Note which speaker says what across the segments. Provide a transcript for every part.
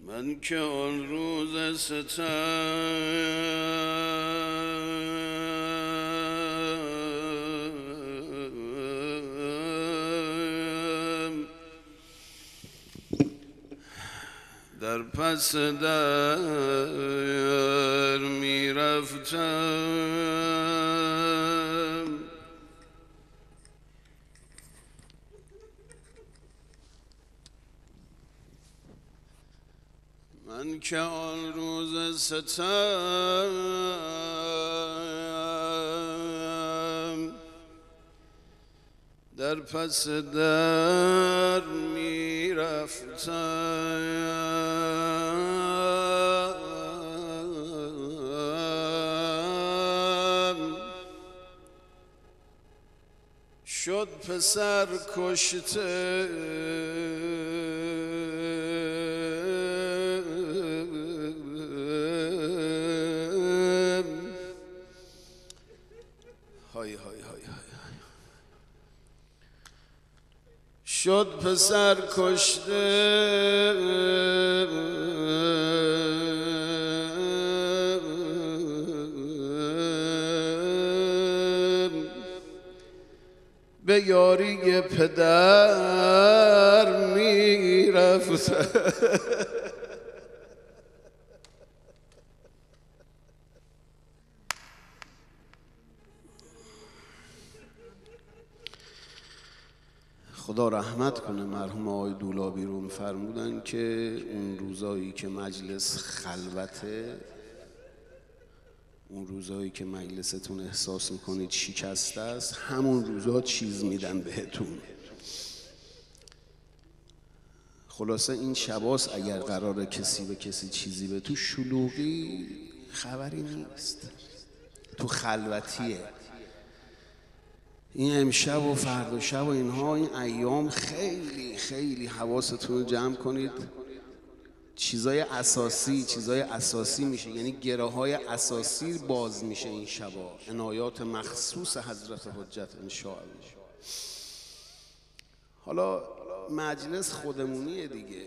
Speaker 1: من که آن روز ستم در پس در می رفتم، من که آن روز ستم در پس در می رفتم، شد پسر کشته شد پسر کشته به یاری پدر می رفت. خدا رحمت کنه مرحوم آقای دولابی رو فرمودن که اون روزایی که مجلس خلوته، اون روزایی که مجلستون احساس میکنید شکسته است، همون روزا چیز میدن بهتون. خلاصه این شباس اگر قراره کسی به کسی چیزی به تو شلوغی خبری نیست، تو خلوتیه. این امشب و فردا شب و اینها، این ایام خیلی خیلی حواستون رو جمع کنید. چیزای اساسی میشه، یعنی گره های اساسی باز میشه این شبا، عنایات مخصوص حضرت حجت انشاءالله. حالا مجلس خودمونیه دیگه،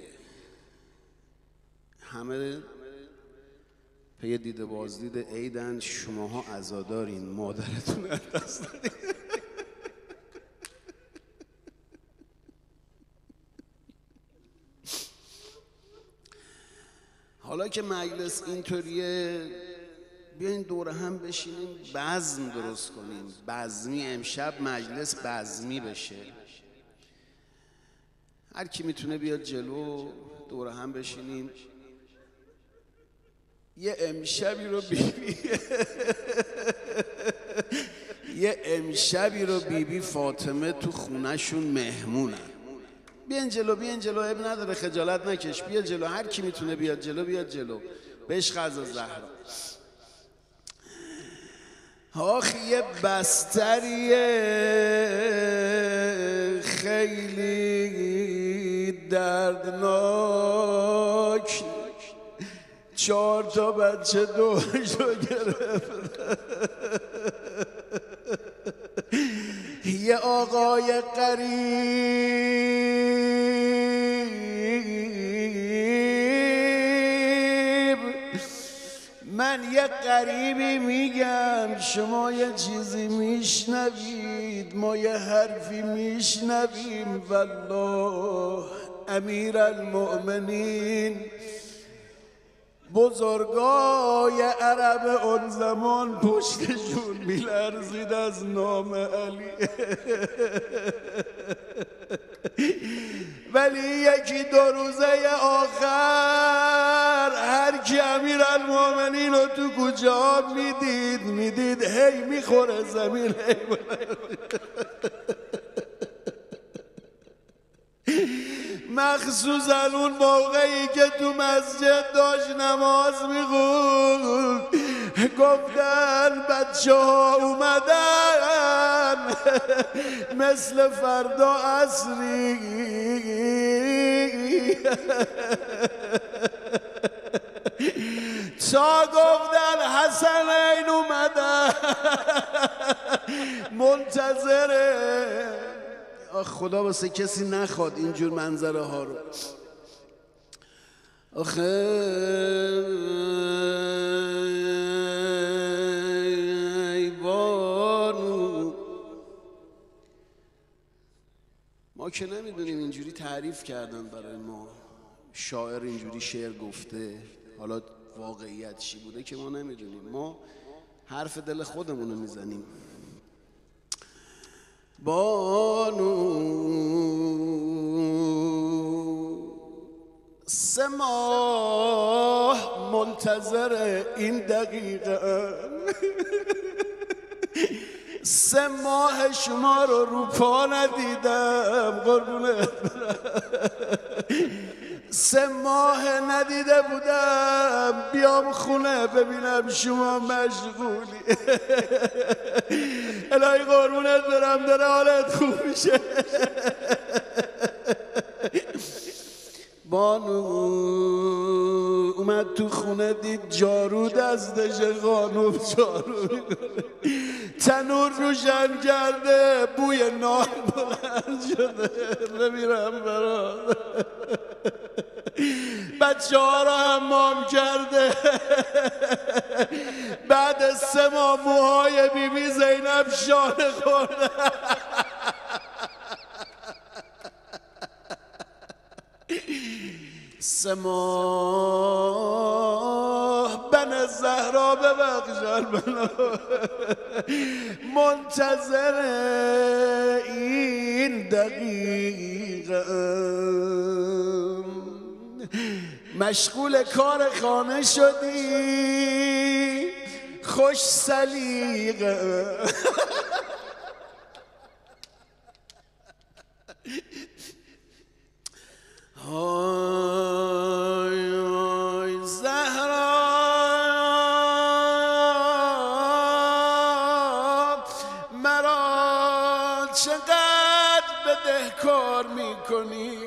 Speaker 1: همه پی دید بازدید عیدن، شماها عزادارین، مادرتون از دست دادین. حالا که مجلس اینطوریه، بیاین دور هم بشینیم بزم درست کنیم، بزمی. امشب مجلس بزمی بشه، هر کی میتونه بیاد جلو، دور هم بشینیم یه امشبی رو بیبی فاطمه تو خونهشون مهمونن. بیان جلو، اب نداره، خجالت نکش، بیا جلو، هر کی میتونه بیاد جلو بیاد جلو، به عشق از زهرا. آخ یه بستریه خیلی دردناک، 4 تا بچه دوشو گرفت. یه آقای غریب، من یه غریبی میگم، شما یه چیزی میشنوید، ما یه حرفی میشنویم. والله امیرالمؤمنین، بزرگای عرب اون زمان پشتشون میلرزید از نام علی. ولی 1-2 روزه آخر هر کی امیرالمؤمنین رو تو کوچه ها میدید هی میخوره زمین، مخصوصا اون موقعی که تو مسجد داشت نماز میخوند، گفتن بچه ها اومدن مثل فردا عصری. تا گفتن حسنین اومدن منتظره. خدا واسه کسی نخواد اینجور منظره ها رو. آخه ای بانو ما که نمیدونیم، اینجوری تعریف کردن برای ما، شاعر اینجوری شعر گفته، حالا واقعیت چی بوده که ما نمیدونیم، ما حرف دل خودمونو میزنیم. بانو 3 ماه منتظر این دقیقه 3 ماه شما رو پا ندیدم قربونت برم. 3 ماه ندیده بودم بیام خونه ببینم شما مشغولی. الهی قربونت برم داره حالت خوب میشه. بانو اومد تو خونه دید جارو دستش خانوم جارو میکنه، تنور روشن کرده، بوی نان بلند شده. بمیرم برات. بچه ها رو حمام کرده. بعد 3 ماه موهای بیبی زینب شانه خورده. سه ماه بن زهرا ببخشن منو منتظر این دقیقه، مشغول کار خانه شدی خوش سلیقه. های های زهرا مرا چقدر بدهکار میکنی،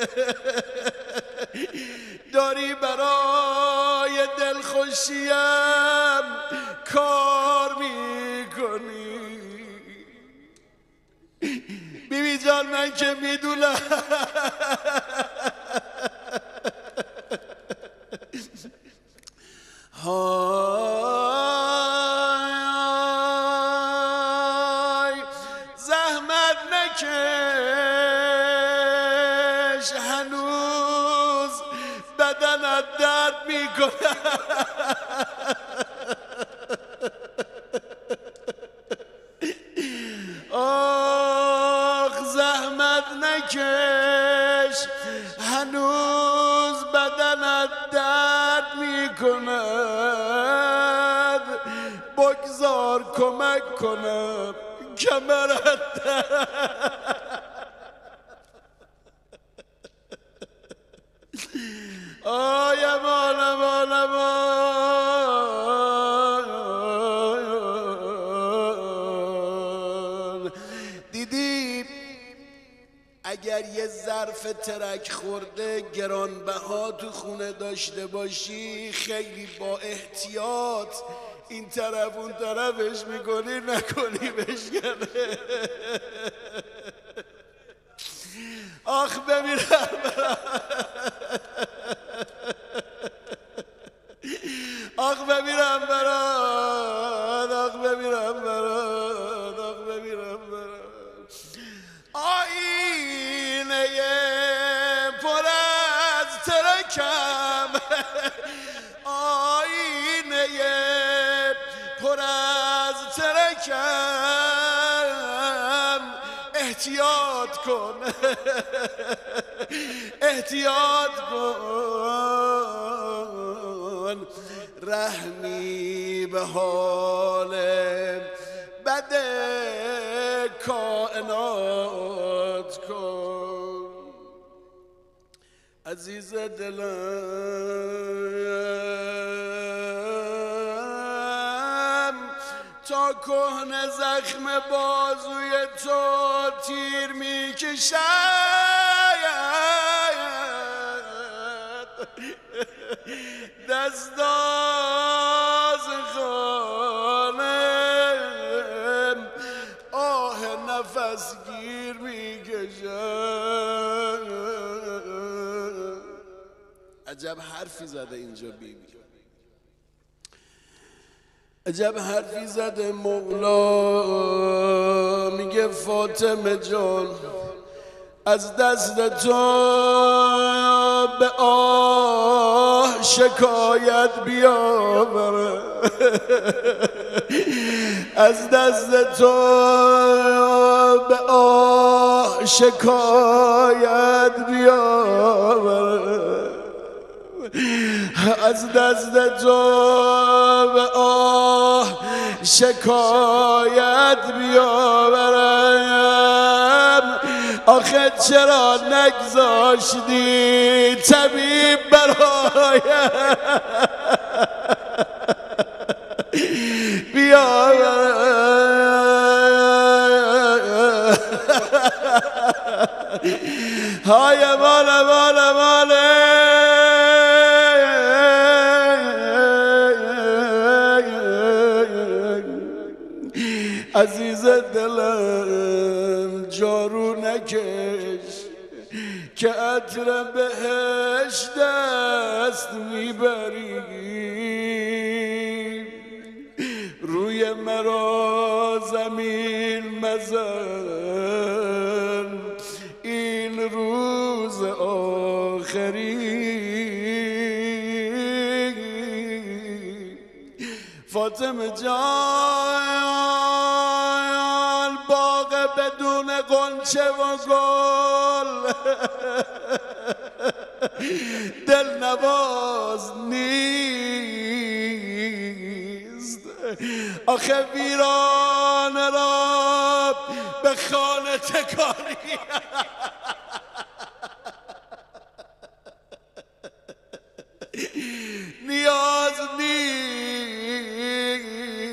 Speaker 1: داری برای دلخوشیم کار میکنی. بیبی جان من که میدونم های زحمت نکش هنوز بدنت درد میکنه. آخ زحمت نکش هنوز بدنت درد میکند، بگذار کمک کنم کمرت درد. آی امان امان امان. دیدی اگر یه ظرف ترک خورده گرانبها تو خونه داشته باشی، خیلی با احتیاط این طرف اون طرفش میکنی، نکنی بشکنه. آخ بمیرم آخ بمیرم برات، آخ بمیرم برات، آخ بمیرم برات. آینه پر از ترکم، آینه پر از ترکم، احتیاط کن احتیاط کن، رحمی به حال بد کائنات کن. عزیز دلم تا کهنه زخم بازوی تو تیر میکشد، دستاز خانم آه نفس گیر میکشد. عجب عجب حرفی زده اینجا بیبی، عجب حرفی زده مولا. میگه فاطمه جان از دست تو به آه شکایت بیاوره، از دست تو به آه شکایت بیاوره، از دست تو به آه شکایت بیاورم. آخه چرا نگذاشتی طبیب برایم بیاورم؟ های ماله ماله ماله عزیز دلم جارو نکش که عطر بهش دست میبری، روی مرا زمین مزن این روز آخری. فاطمه جان باغ بدون غنچه و گل دلنواز نیست، آخه ویرانه را به خانه تکانی نیاز نیست،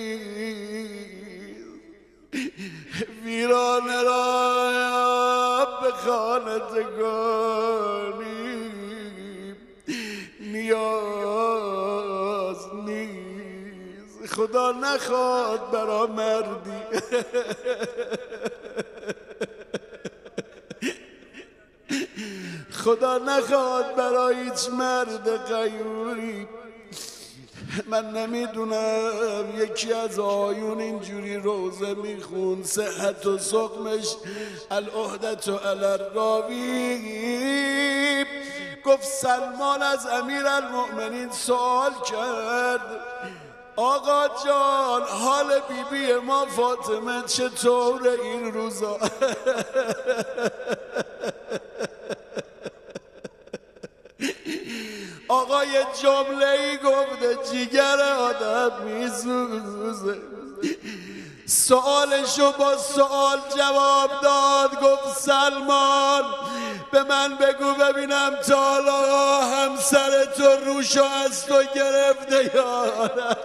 Speaker 1: ویرانه را به خانه تکانی نیاز نیست. خدا نخواد برا مردی خدا نخواد برای هیچ مرد غیوری. من نمیدونم یکی از آیون اینجوری روزه میخون صحت و سقمش العهدت و الراوی. گفت سلمان از امیرالمؤمنین سوال کرد آقا جان حال بیبی ما فاطمه چطوره این روزا؟ آقا یه جمله ای گفته جیگر آدم میسوزه، سوالشو با سوال جواب داد. گفت سلمان به من بگو ببینم تا حالا همسر تو روشو از تو گرفته یا نه؟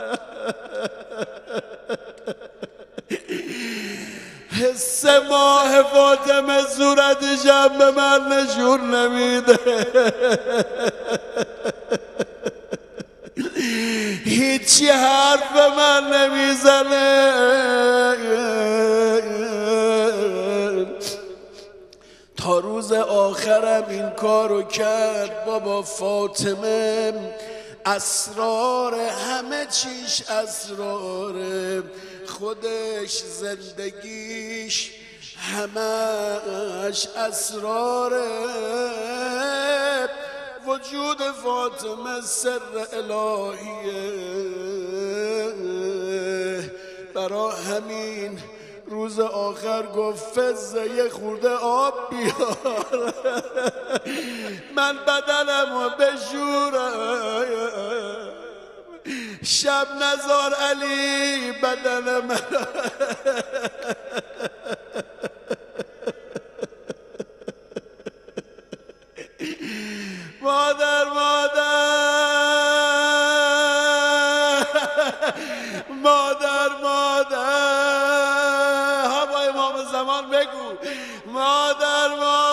Speaker 1: حس ماه فاطمه صورتشم به من نشون نمیده، هیچی حرف به من نمیزنه. تا روز آخرم این کارو کرد. بابا فاطمه اسرار همه چیش اسراره، خودش زندگیش همش اسراره. وجود فاطمه سر الهیه، برا همین روز آخر گفت فزه یه خورده آب بیار من بدنمو بشورم، شب نزار علی بدن من مادر هوای امام زمان بگو مادر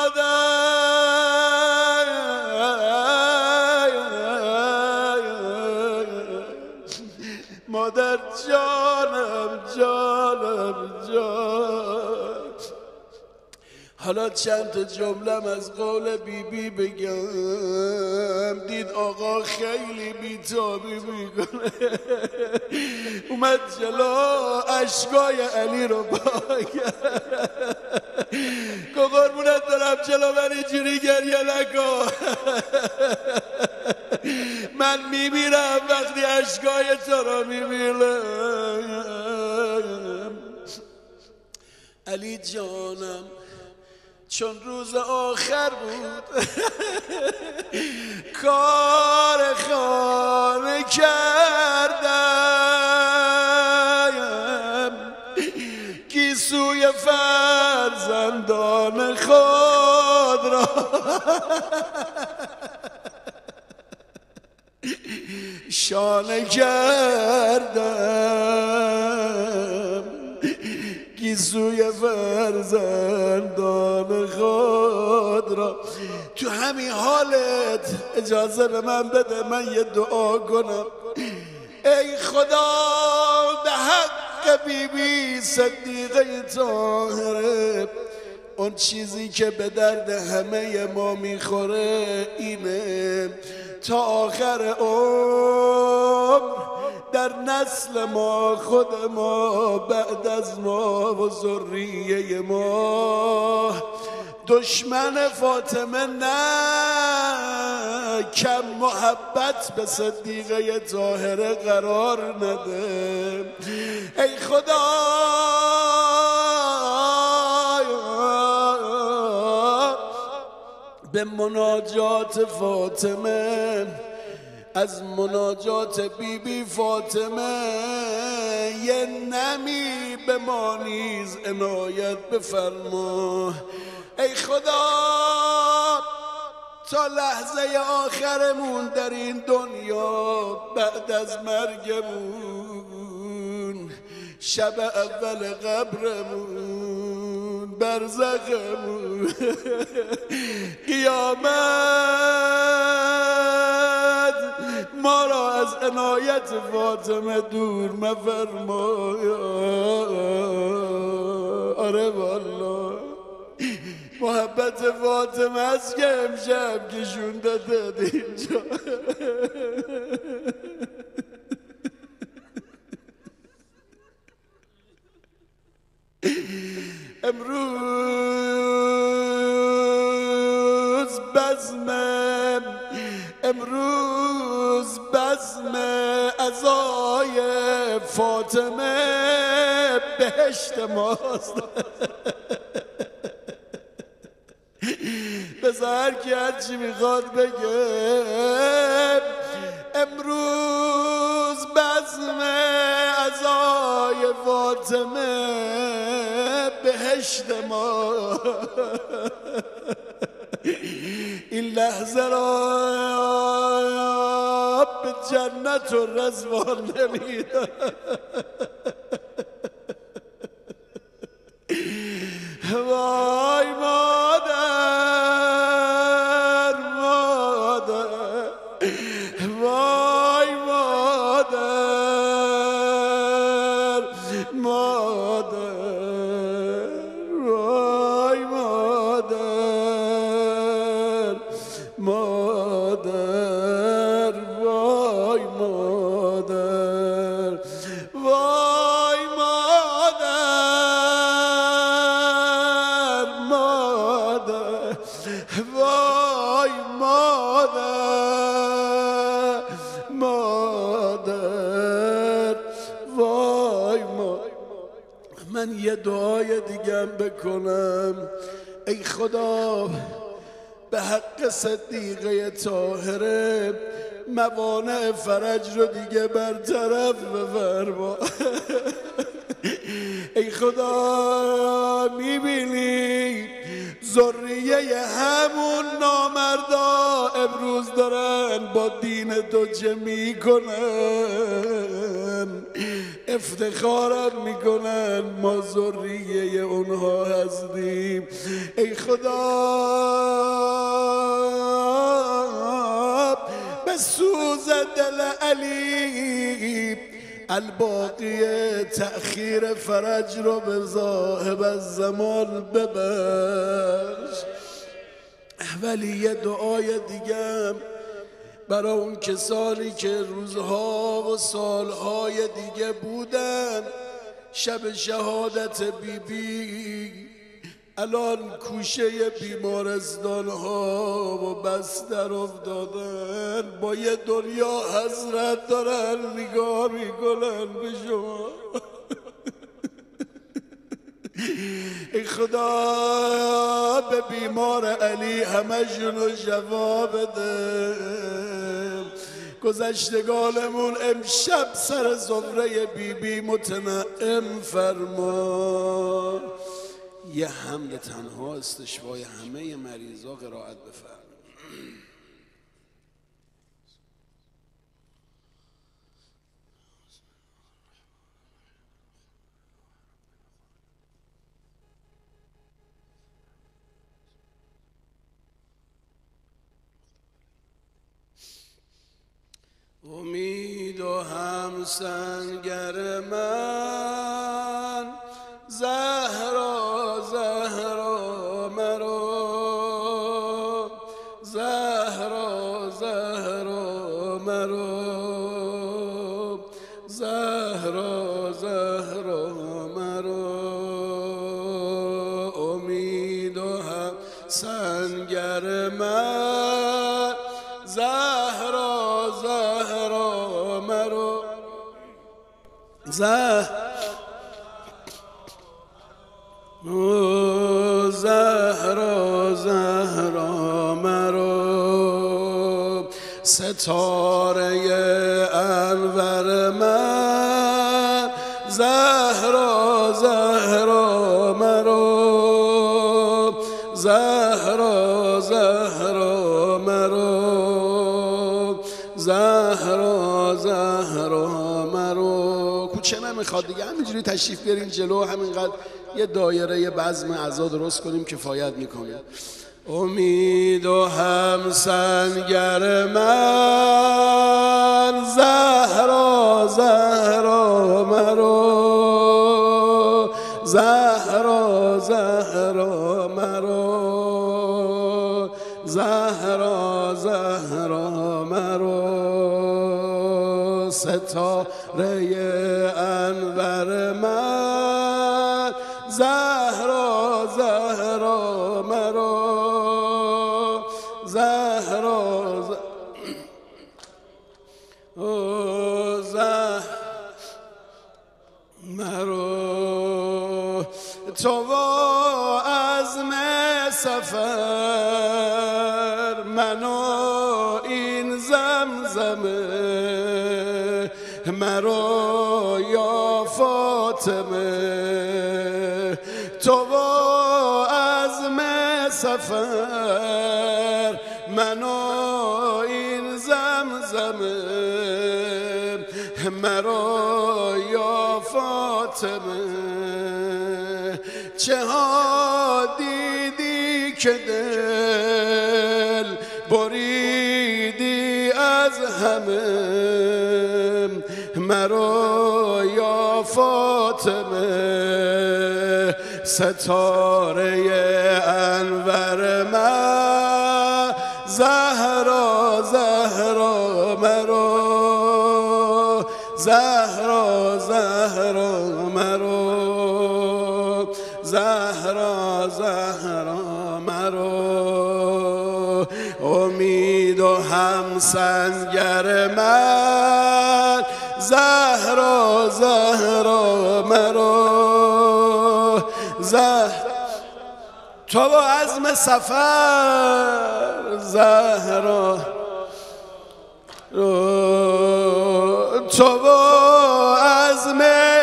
Speaker 1: مادر جانم حالا چند تا جملم از قول بیبی بگم. دید آقا خیلی بیتابی میکنه، اومد جلو اشکای علی رو باید که قربونت دارم جلو من اینجوری گریه نکن، من میمیرم وقتی اشکای تو رو میبینم. علی جانم چون روز آخر بود کار خانه کردم، گیسوی فرزندان خود را شانه کردم، گیسوی فرزندان خود را. تو همین حالت اجازه به من بده من یه دعا کنم. ای خدا به حق بیبی صدیقه طاهره، اون چیزی که به درد همه ما میخوره اینه تا آخر عمر در نسل ما، خود ما، بعد از ما و ذریه ما دشمن فاطمه نه کم محبت به صدیقه طاهره قرار نده. ای خدا به مناجات فاطمه، از مناجات بیبی فاطمه یه نمی به ما نیز عنایت بفرما. ای خدا تا لحظه آخرمون در این دنیا، بعد از مرگمون، شب اول قبرمون، برزخمون، قیامت ما را از عنایت فاطمه دور مفرما. آره والله محبت فاطمه است که امشب کشونده داد اینجا. امروز بزم عزای فاطمه بهشت ماست. بذار که هرچی میخواد بگه. امروز بزم عزای فاطمه بهشت ما، این لحظه را به جنت و رضوان نمیدن. وای مادر مادر، وای مادر مادر، وای مادر مادر، وای مادر، وای مادر مادر، وای مادر مادر، وای مادر. من یه دعای دیگه بکنم. ای خدا به حق صدیقه طاهره موانع فرج رو دیگه برطرف بفرما. ای خدا میبینی ذریه همون نامردا امروز دارن با دین تو چه میکنن، افتخارم میکنن ما ذریه اونها هستیم. ای خدا به سوز دل علی
Speaker 2: الباقی تأخیر فرج رو به صاحب الزمان ببخش. ولی یه دعای دیگه برای اون کسانی که روزها و سالهای دیگه بودن شب شهادت بیبی الان کوشه بیمارستان ها و بستر افتادن، با یه دنیا حسرت دارن نگاه میکنن به شما. ای خدا به بیمار علی همشونو شفا بده. گذشتگانمون امشب سر سفره بیبی متنعم فرما. یه حمد تنها استشفای همه مریضا قرائت بفرما. امید و همسنگر من زهرا زهرا مرا، زهرا زهرا مرا، زهرا زهرا مرا. امید و همسنگر من زهرا زهرا مرا، زهرا زهرا مرا. ستاره انور من زهرا زهرا مرا، زهرا زهرا مرا، زهرا زهرا مرا. کوچه نمیخواد دیگه، همینجوری تشریف بیارین جلو، همینقدر یه دایره یه بزم اعضا درست کنیم کفایت میکنه. امید و همسنگر من زهرا زهرا مرا، زهرا زهرا مرا، زهرا زهرا مرا. ستاره انور من زهرا زهرا مرا، زهرا زهرا مرا. تو و عزم سفر من و این زمزمه مرا یا فاطمه. تو و عزم سفر من و این زمزمه مرا یا فاطمه. چه ها دیدی که دل بریدی از همه مرا یا فاطمه. ستاره انور من زهرا زهرا مرا، زهرا زهرا مرا، زهرا زهرا مرا. امید و همسنگر من زهرا زهرا مرا، تو و عزم سفر زهرا، تو و عزم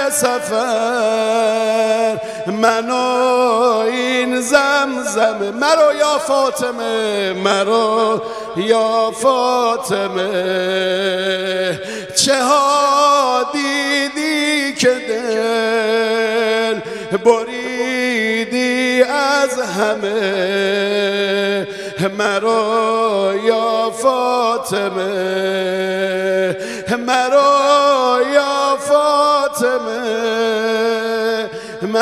Speaker 2: سفر من و این زمزمه مرا یا فاطمه، مرا یا فاطمه. چه ها دیدی که دل بریدی از همه مرا یا فاطمه، مرا یا فاطمه.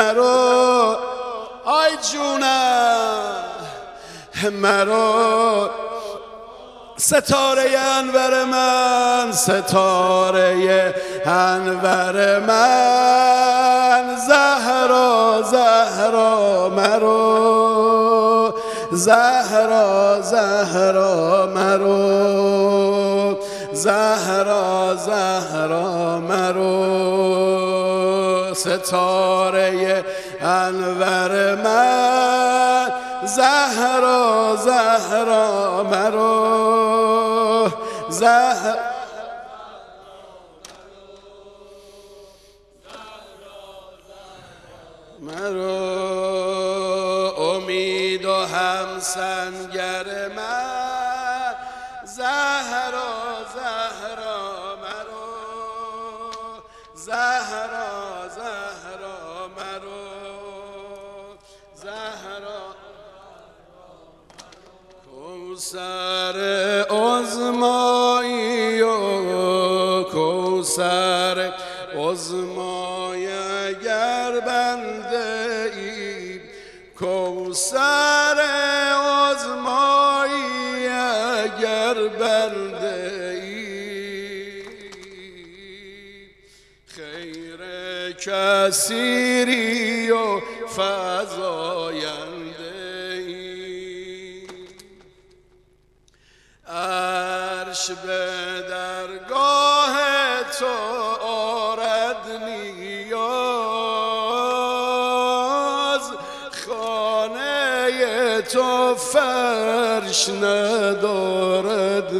Speaker 2: مرو آی جونم مرو ستاره انور من ستاره انور من زهرا زهرا مرو زهرا زهرا مرو زهرا زهرا مرو ستاره انور من زهرا زهرا مرو مرو امید و همسنگر من زهرا زهرا مرو زهرا زهرا مرو زهرا کوثر عظمایی و کوثر عظمای اگر بنده ای کوثر عظمایی اگر بنده ای خیر کثیری و فزاینده ای عرش به درگاه تو آرد نیاز خانه تو فرش ندارد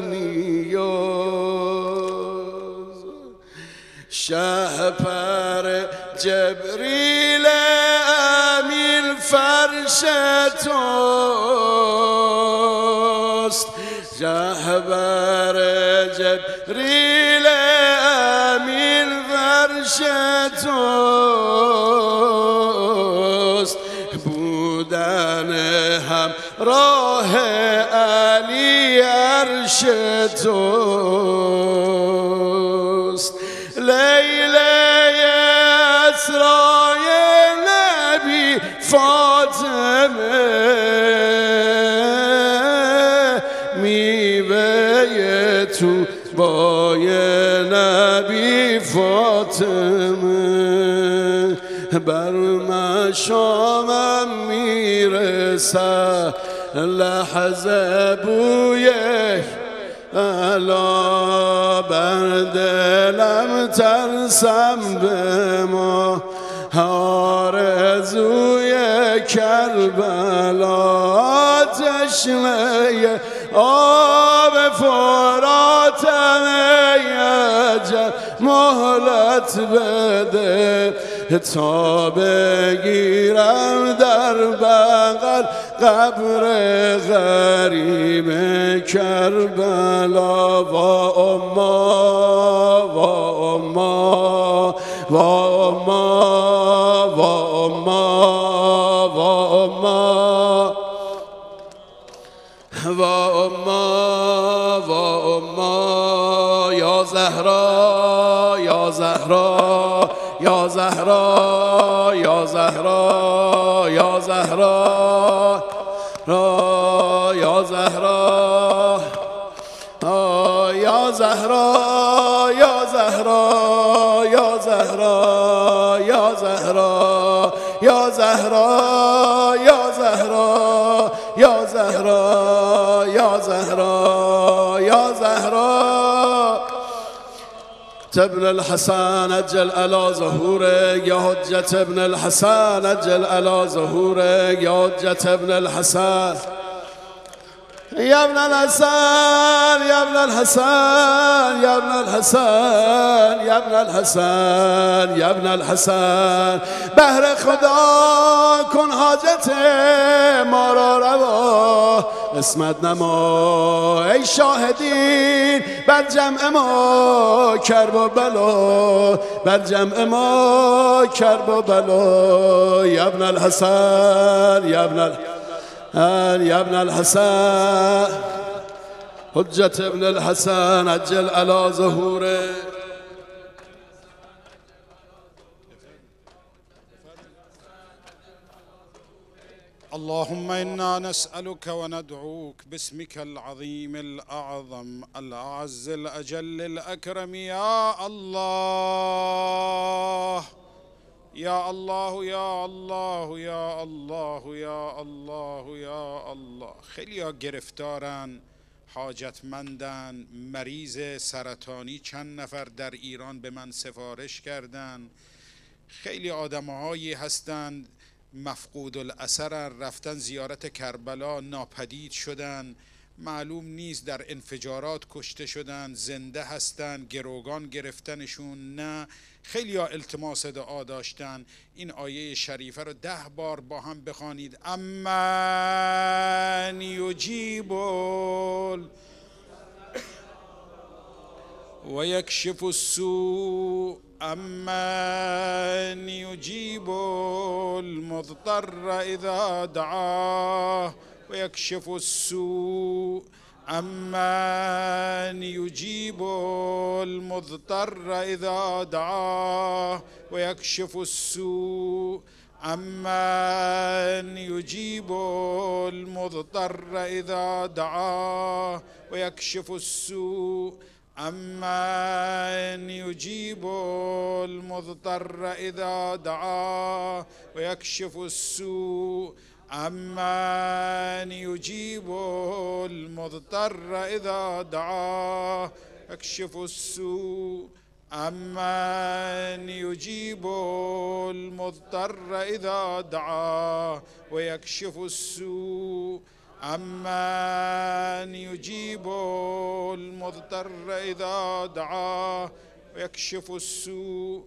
Speaker 2: نیاز شهپر جبریل امین فرش توست شهپر جبریل امین فرش توست بودن همراه علی عرش توست لیله اسرای نبی فاطمه میوه تو بای نبی فاطمه بر مشامم میرسد لحظه بوی الا بر دلم ترسم به ما آرزوی کربلا تشنه آب فراتم ای اجل مهلت بده تا بگیرم در بغل قبر غریب کربلا و اما و اما و اما و اما و اما و اما و اما یا زهرا یا زهرا یا زهرا یا زهرا یا زهرا یا زهرا یا زهرا یا زهرا یا زهرا یا زهرا یا زهرا یا زهرا یا زهرا یا زهرا یا زهرا ابن الحسن اجل على ظهورك يا حجة ابن الحسن اجل على ظهورك يا حجة ابن الحسن يا ابن الحسن يا ابن الحسن يا ابن الحسن يا ابن الحسن يا ابن الحسن بهر خدا کن حاجت ما را روا قسمت نما ای شاهدین بر جمع ما کرب و بلا بر جمع ما کرب و بلا یا ابن الحسن یا ابن يا ابن الحسن حجة ابن الحسن عجل على ظهوره
Speaker 3: اللهم إنا نسألك وندعوك باسمك العظيم الأعظم الأعز الأجل الأكرم يا الله يا الله يا الله يا الله يا الله يا الله. خیلی ها گرفتارن، حاجتمندن، مریض سرطانی چند نفر در ایران به من سفارش کردن. خیلی آدمهایی هستند مفقود الاثر، رفتن زیارت کربلا ناپدید شدن، معلوم نیست در انفجارات کشته شدن، زنده هستن، گروگان گرفتنشون نه. خیلی ها التماس دعا داشتن. این آیه شریفه رو 10 بار با هم بخوانید. امن یجیب و یکشف السوء امن یجیب المضطر اذا دعاه و یکشف السوء امن یجیب المضطر اذا دعاه و یکشف السوء امن یجیب المضطر اذا دعاه و یکشف السوء امن یجیب المضطر اذا دعاه و یکشف السوء امن یجیب المضطر اذا دعاه یکشف السوء امن یجیب المضطر اذا دعاه و یکشف السوء امن یجیب المضطر اذا دعاه و یکشف السوء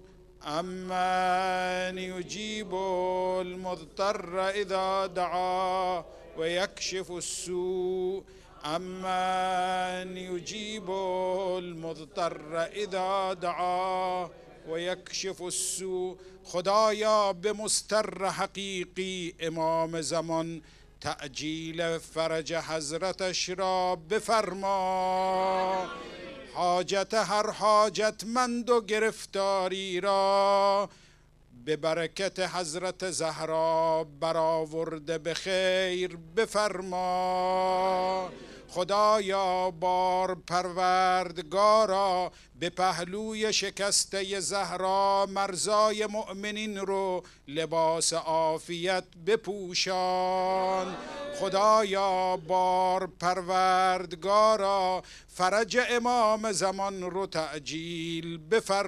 Speaker 3: امن یجیب المضطر اذا دعاه و یکشف السوء امن یجیب المضطر اذا دعاه و یکشف السوء. خدایا به مستر حقیقی امام زمان تعجیل فرج حضرتش را بفرما، حاجت هر حاجتمند و گرفتاری را به برکت حضرت زهرا برآورده به خیر بفرما. خدایا بار پروردگارا به پهلوی شکسته زهرا مرزای مؤمنین رو لباس عافیت بپوشان. خدایا بار پروردگارا فرج امام زمان رو تعجیل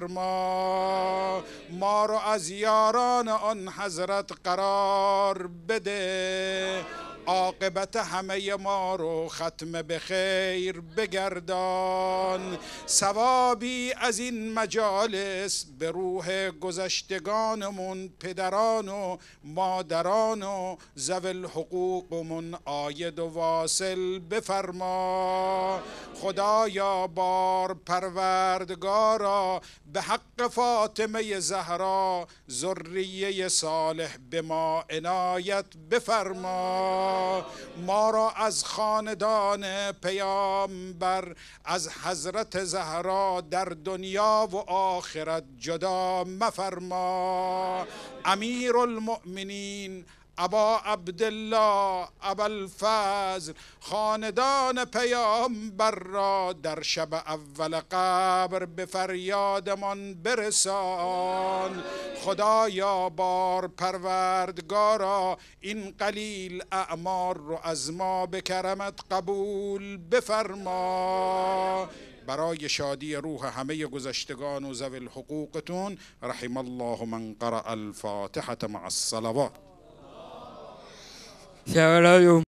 Speaker 3: بفرما. ما رو از یاران آن حضرت قرار بده، عاقبت همه ما رو ختم به خیر بگردان. ثوابی از این مجالس به روح گذشتگانمون، پدران و مادران و ذوی الحقوقمون عاید و واصل بفرما. خدایا بار پروردگارا به حق فاطمه زهرا ذریه صالح به ما عنایت بفرما. ما را از خاندان پیامبر از حضرت زهرا در دنیا و آخرت جدا مفرما. امیر المؤمنین ابا عبدالله ابا الفضل خاندان پیامبر را در شب اول قبر به فریادمان برسان. خدایا بار پروردگارا این قلیل اعمار رو از ما به کرمت قبول بفرما. برای شادی روح همه گذشتگان و ذوی الحقوقتون رحم الله من قرأ الفاتحة مع الصلوات.